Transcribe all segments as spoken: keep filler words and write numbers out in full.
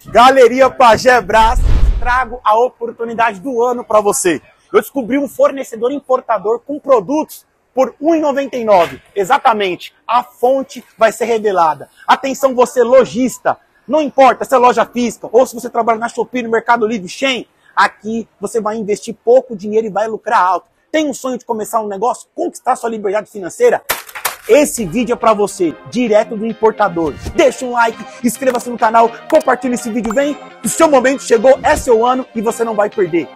Galeria Pajé Brás, trago a oportunidade do ano para você. Eu descobri um fornecedor importador com produtos por um real e noventa e nove centavos. Exatamente, a fonte vai ser revelada. Atenção você lojista, não importa se é loja física ou se você trabalha na Shopee, no Mercado Livre, Shein, aqui você vai investir pouco dinheiro e vai lucrar alto. Tem um sonho de começar um negócio, conquistar sua liberdade financeira? Esse vídeo é para você, direto do importador. Deixa um like, inscreva-se no canal, compartilhe esse vídeo, vem. O seu momento chegou, é seu ano e você não vai perder.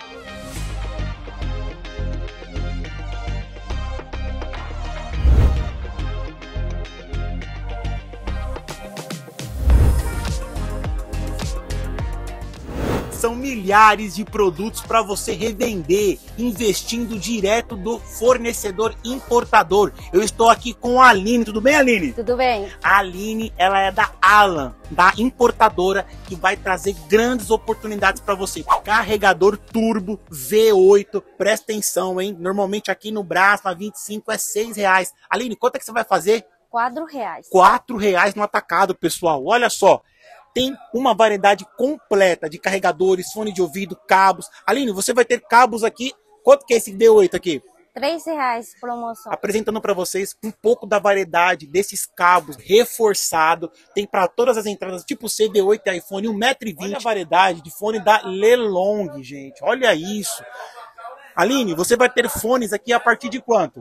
São milhares de produtos para você revender, investindo direto do fornecedor importador. Eu estou aqui com a Aline. Tudo bem, Aline? Tudo bem. A Aline, ela é da Alan, da importadora, que vai trazer grandes oportunidades para você. Carregador turbo V oito, presta atenção, hein? Normalmente aqui no Brás, na vinte e cinco, é seis reais. Aline, quanto é que você vai fazer? Quatro reais. Quatro reais no atacado, pessoal. Olha só. Tem uma variedade completa de carregadores, fone de ouvido, cabos. Aline, você vai ter cabos aqui. Quanto que é esse V oito aqui? Três reais promoção. Apresentando para vocês um pouco da variedade desses cabos reforçado. Tem para todas as entradas, tipo C, V oito e iPhone, um metro e vinte. Olha a variedade de fone da Lelong, gente. Olha isso. Aline, você vai ter fones aqui a partir de quanto?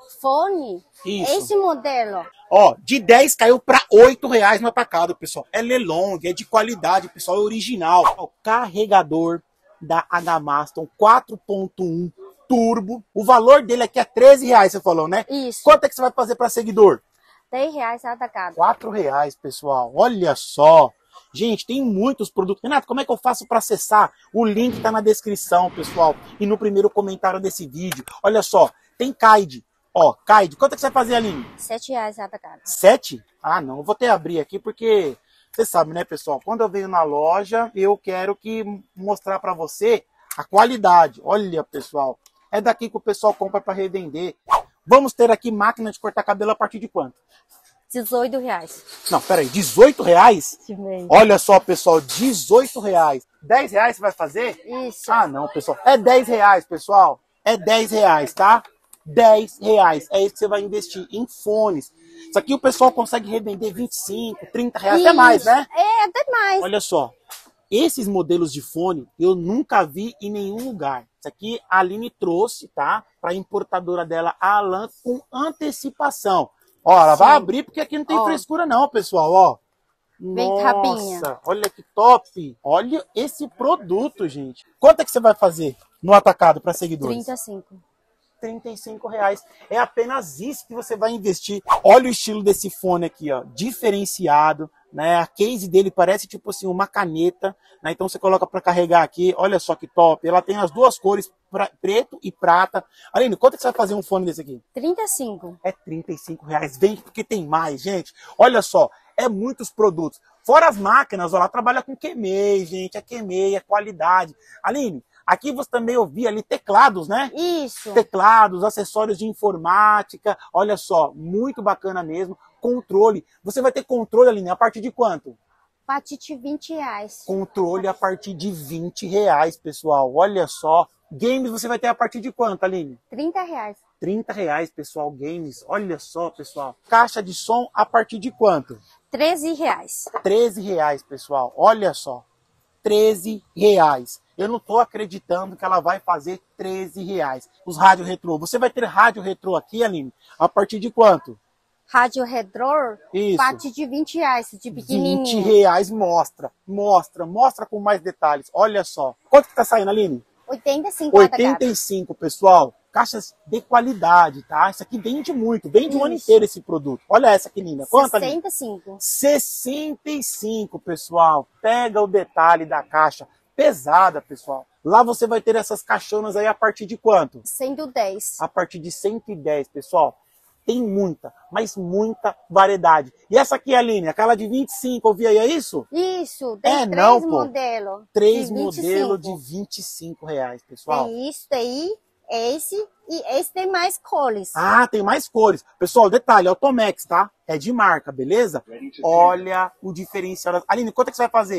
Fone? Isso. Esse modelo. Ó, de dez caiu para oito reais no atacado, pessoal. É Lelong, é de qualidade, pessoal, é original. Ó, carregador da H-Maston quatro ponto um turbo. O valor dele aqui é treze reais, você falou, né? Isso. Quanto é que você vai fazer para seguidor? Dez reais atacado. quatro reais, pessoal. Olha só. Gente, tem muitos produtos. Renato, como é que eu faço para acessar? O link tá na descrição, pessoal. E no primeiro comentário desse vídeo. Olha só, tem C A I D. Ó, C A I D, quanto é que você vai fazer, Aline? Sete reais atacado. Sete? Ah, não, eu vou até abrir aqui porque você sabe, né, pessoal? Quando eu venho na loja, eu quero que mostrar para você a qualidade. Olha, pessoal, é daqui que o pessoal compra para revender. Vamos ter aqui máquina de cortar cabelo a partir de quanto? Dezoito reais. Não, peraí, dezoito reais? Sim. Olha só, pessoal, dezoito reais. dez reais você vai fazer? Isso. Ah, não, pessoal, é dez reais, pessoal. É dez reais, tá? dez reais. É isso que você vai investir em fones. Isso aqui o pessoal consegue revender vinte e cinco, trinta reais, até mais, né? É, até mais. Olha só. Esses modelos de fone eu nunca vi em nenhum lugar. Isso aqui a Aline trouxe, tá? Para a importadora dela, a Alan, com antecipação. Ó, ela Sim. vai abrir porque aqui não tem Ó. frescura não, pessoal, ó. Vem Nossa, capinha. olha que top. Olha esse produto, gente. Quanto é que você vai fazer no atacado para seguidores? Trinta e cinco. trinta e cinco reais. É apenas isso que você vai investir. Olha o estilo desse fone aqui, ó, diferenciado, né? A case dele parece tipo assim uma caneta, né? Então você coloca para carregar aqui. Olha só que top. Ela tem as duas cores, pra, preto e prata. Aline, quanto é que você vai fazer um fone desse aqui? Trinta e cinco. É trinta e cinco reais. Vem porque tem mais, gente. Olha só, é muitos produtos. Fora as máquinas, ó, ela trabalha com Q M E, gente. É Q M E, é qualidade. Aline, aqui você também ouvia ali teclados, né? Isso. Teclados, acessórios de informática. Olha só, muito bacana mesmo. Controle. Você vai ter controle, Aline, a partir de quanto? A partir de vinte reais. Controle a partir de vinte reais, pessoal. Olha só. Games você vai ter a partir de quanto, Aline? Trinta reais. trinta reais, pessoal. Games. Olha só, pessoal. Caixa de som a partir de quanto? Treze reais. treze reais, pessoal. Olha só. treze reais. Eu não tô acreditando que ela vai fazer treze reais. Os rádio retrô. Você vai ter rádio retrô aqui, Aline, a partir de quanto? Rádio Redor, Isso. a partir de vinte reais, de pequenininho. vinte reais, mostra. Mostra, mostra com mais detalhes. Olha só. Quanto que tá saindo, Aline? oitenta e cinco oitenta e cinco, pessoal. Caixas de qualidade, tá? Isso aqui vende muito. Vende o ano Isso. inteiro esse produto. Olha essa aqui, linda. Quanto, Aline? sessenta e cinco. sessenta e cinco, pessoal. Pega o detalhe da caixa. Pesada, pessoal. Lá você vai ter essas caixonas aí a partir de quanto? cento e dez. A partir de cento e dez, pessoal. Tem muita, mas muita variedade. E essa aqui, Aline, aquela de vinte e cinco, ouvia aí, é isso? Isso, tem É, três não, pô. modelos. Três de vinte e cinco. modelos de vinte e cinco reais, pessoal. Tem isso daí, esse e esse tem mais cores. Ah, tem mais cores. Pessoal, detalhe, Automex, tá? É de marca, beleza? Olha o diferencial. Aline, quanto é que você vai fazer?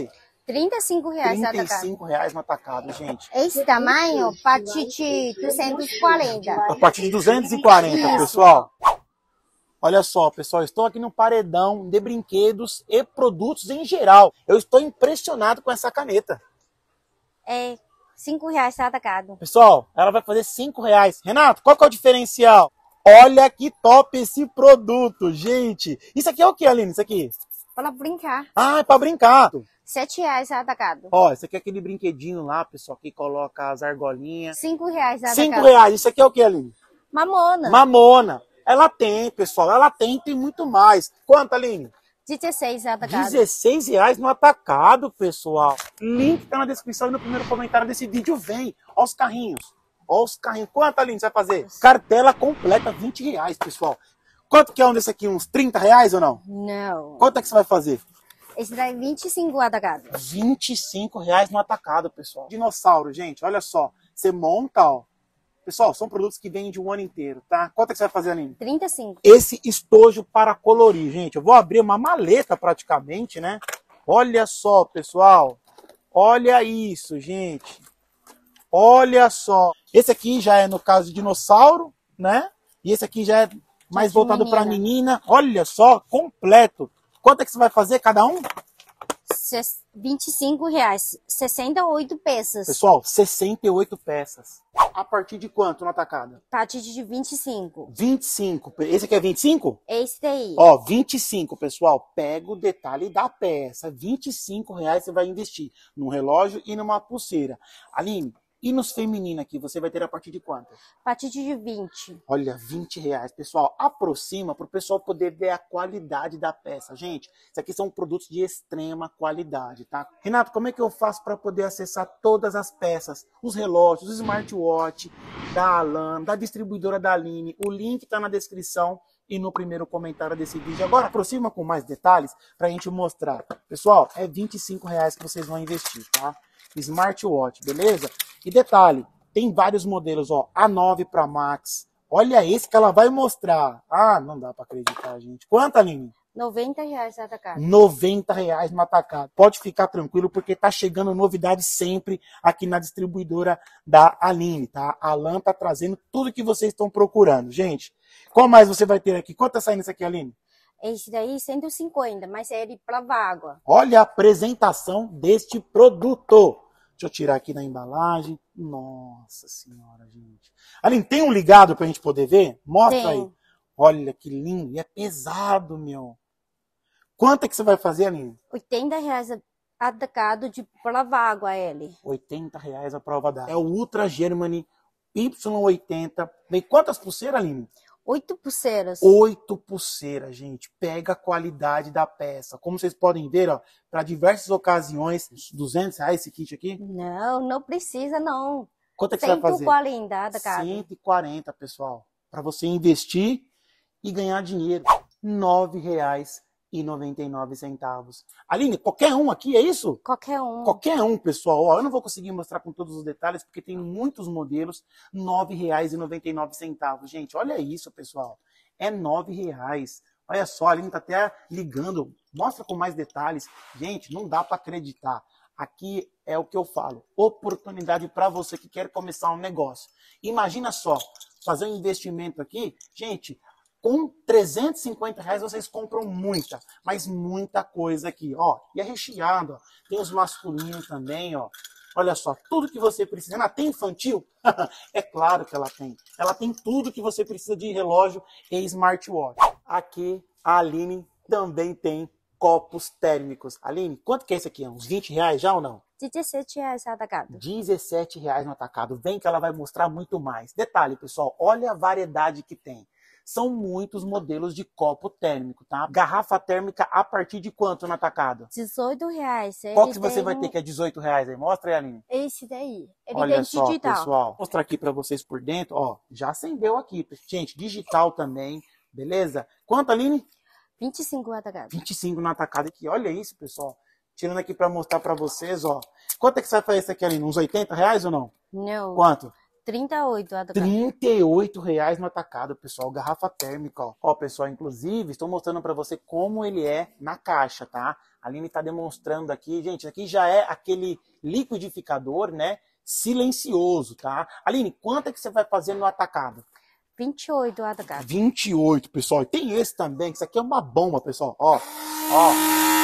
trinta e cinco reais no trinta e atacado. cinco reais no atacado, gente. Esse tamanho, a partir de duzentos e quarenta. A partir de duzentos e quarenta, Isso. pessoal. Olha só, pessoal, estou aqui no paredão de brinquedos e produtos em geral. Eu estou impressionado com essa caneta. É cinco reais no atacado. Pessoal, ela vai fazer cinco reais. Renato, qual que é o diferencial? Olha que top esse produto, gente. Isso aqui é o que, Aline? Isso aqui? Para brincar. Ah, é para brincar. sete reais no atacado. Ó, isso aqui é aquele brinquedinho lá, pessoal, que coloca as argolinhas. cinco reais no atacado. cinco reais. Isso aqui é o que, Aline? Mamona. Mamona. Ela tem, pessoal. Ela tem, tem muito mais. Quanto, Aline? dezesseis no atacado. dezesseis reais no atacado, pessoal. Link tá na descrição e no primeiro comentário desse vídeo vem. Ó os carrinhos. Ó os carrinhos. Quanto, Aline, você vai fazer? Cartela completa, vinte reais, pessoal. Quanto que é um desse aqui? Uns trinta reais ou não? Não. Quanto é que você vai fazer? Esse daí é vinte e cinco no atacado. vinte e cinco reais no atacado, pessoal. Dinossauro, gente, olha só. Você monta, ó. Pessoal, são produtos que vendem de um ano inteiro, tá? Quanto é que você vai fazer, Aline? trinta e cinco. Esse estojo para colorir, gente. Eu vou abrir uma maleta praticamente, né? Olha só, pessoal. Olha isso, gente. Olha só. Esse aqui já é, no caso, de dinossauro, né? E esse aqui já é mais voltado para menina. Olha só, completo. Quanto é que você vai fazer cada um? vinte e cinco reais. sessenta e oito peças. Pessoal, sessenta e oito peças. A partir de quanto no atacado? A partir de vinte e cinco. vinte e cinco. Esse aqui é vinte e cinco? Esse daí. Ó, vinte e cinco, pessoal. Pega o detalhe da peça. vinte e cinco reais você vai investir num relógio e numa pulseira. Aline, e nos femininos aqui, você vai ter a partir de quanto? A partir de vinte. Olha, vinte reais. Pessoal, aproxima para o pessoal poder ver a qualidade da peça. Gente, isso aqui são produtos de extrema qualidade, tá? Renato, como é que eu faço para poder acessar todas as peças? Os relógios, os smartwatch da Alan, da distribuidora da Aline. O link está na descrição e no primeiro comentário desse vídeo. Agora, aproxima com mais detalhes para a gente mostrar. Pessoal, é vinte e cinco reais que vocês vão investir, tá? Smartwatch, beleza? E detalhe, tem vários modelos, ó, A nove para Max. Olha esse que ela vai mostrar. Ah, não dá para acreditar, gente. Quanto, Aline? noventa reais no atacado. noventa reais no atacado. Pode ficar tranquilo, porque tá chegando novidade sempre aqui na distribuidora da Aline, tá? A Alan tá trazendo tudo que vocês estão procurando. Gente, qual mais você vai ter aqui? Quanto tá saindo isso aqui, Aline? Esse daí, cento e cinquenta, mas é ele para água. Olha a apresentação deste produto. Deixa eu tirar aqui da embalagem. Nossa senhora, gente. Aline, tem um ligado pra gente poder ver? Mostra Tem. aí. Olha que lindo. E é pesado, meu. Quanto é que você vai fazer, Aline? oitenta reais atacado de prova água ele. oitenta reais a prova d'água. É o Ultra Germany Y oitenta. Vem quantas pulseiras, Aline? Oito pulseiras. Oito pulseiras, gente. Pega a qualidade da peça. Como vocês podem ver, ó, para diversas ocasiões, duzentos reais esse kit aqui. Não, não precisa não. Quanto é que você vai fazer? cento e quarenta, cara. cento e quarenta, pessoal. Para você investir e ganhar dinheiro. nove reais e noventa e nove centavos. Aline, qualquer um aqui, é isso? Qualquer um. Qualquer um, pessoal. Ó, eu não vou conseguir mostrar com todos os detalhes, porque tem muitos modelos. nove reais e noventa e nove centavos. Gente, olha isso, pessoal. É nove reais. Olha só, a Aline tá até ligando. Mostra com mais detalhes. Gente, não dá para acreditar. Aqui é o que eu falo. Oportunidade para você que quer começar um negócio. Imagina só, fazer um investimento aqui. Gente, com trezentos e cinquenta reais vocês compram muita, mas muita coisa aqui, ó. E é recheado, ó. Tem os masculinos também, ó. Olha só, tudo que você precisa. Ela tem infantil? É claro que ela tem. Ela tem tudo que você precisa de relógio e smartwatch. Aqui a Aline também tem copos térmicos. Aline, quanto que é esse aqui? Uns vinte reais já ou não? dezessete reais atacado. dezessete reais no atacado. Vem que ela vai mostrar muito mais. Detalhe, pessoal, olha a variedade que tem. São muitos modelos de copo térmico, tá? Garrafa térmica a partir de quanto no atacado? dezoito reais. Qual Ele que você tem vai ter que é dezoito reais aí? Mostra aí, Aline. Esse daí. Ele Olha tem só, digital. pessoal. Vou mostrar aqui pra vocês por dentro. Ó, já acendeu aqui. Gente, digital também, beleza? Quanto, Aline? vinte e cinco atacado. vinte e cinco no atacado aqui. Olha isso, pessoal. Tirando aqui pra mostrar pra vocês, ó. Quanto é que você vai fazer isso aqui, Aline? Uns oitenta reais ou não? Não. Quanto? trinta e oito atacado. trinta e oito reais no atacado, pessoal. Garrafa térmica, ó. Ó, pessoal, inclusive, estou mostrando para você como ele é na caixa, tá? A Aline tá demonstrando aqui. Gente, aqui já é aquele liquidificador, né? Silencioso, tá? Aline, quanto é que você vai fazer no atacado? vinte e oito atacado. vinte e oito, pessoal. E tem esse também, que isso aqui é uma bomba, pessoal. Ó, ó.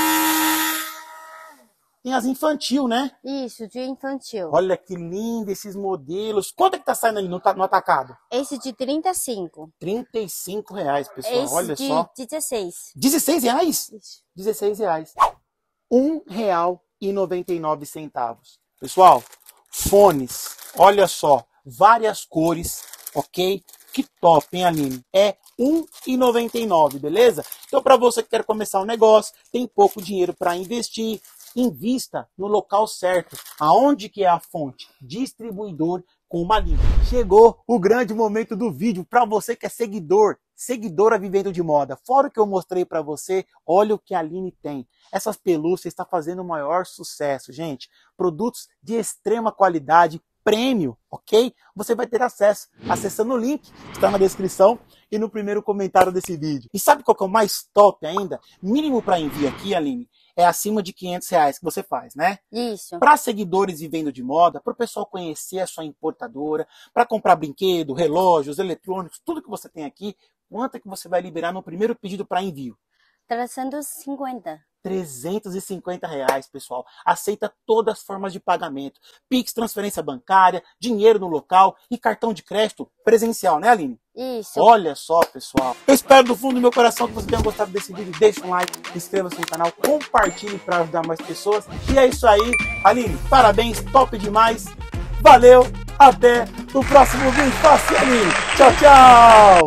Tem as infantil, né? Isso, de infantil. Olha que lindo esses modelos. Quanto é que tá saindo ali no, no atacado? Esse de trinta e cinco. trinta e cinco reais, pessoal. Esse Olha de só. dezesseis. dezesseis reais? Isso. dezesseis reais. um real e noventa e nove centavos. Pessoal, fones. Olha só. Várias cores, ok? Que top, hein, Aline? É um real e noventa e nove centavos, beleza? Então, para você que quer começar um negócio, tem pouco dinheiro para investir, invista no local certo. Aonde que é a fonte? Distribuidor com uma linha. Chegou o grande momento do vídeo para você que é seguidor, seguidora vivendo de moda. Fora o que eu mostrei para você, olha o que a Aline tem. Essas pelúcias está fazendo o maior sucesso, gente. Produtos de extrema qualidade, prêmio, ok? Você vai ter acesso acessando o link que está na descrição e no primeiro comentário desse vídeo. E sabe qual que é o mais top ainda? Mínimo para envio aqui, Aline, é acima de quinhentos reais que você faz, né? Isso. Para seguidores vivendo de moda, para o pessoal conhecer a sua importadora, para comprar brinquedo, relógios, eletrônicos, tudo que você tem aqui, quanto é que você vai liberar no primeiro pedido para envio? trezentos e cinquenta. trezentos e cinquenta reais, pessoal. Aceita todas as formas de pagamento. Pix, transferência bancária, dinheiro no local e cartão de crédito presencial, né, Aline? Isso. Olha só, pessoal. Eu espero do fundo do meu coração que você tenha gostado desse vídeo. Deixa um like, inscreva-se no canal, compartilhe para ajudar mais pessoas. E é isso aí, Aline. Parabéns, top demais. Valeu, até o próximo vídeo. Fala assim, Aline. Tchau, tchau.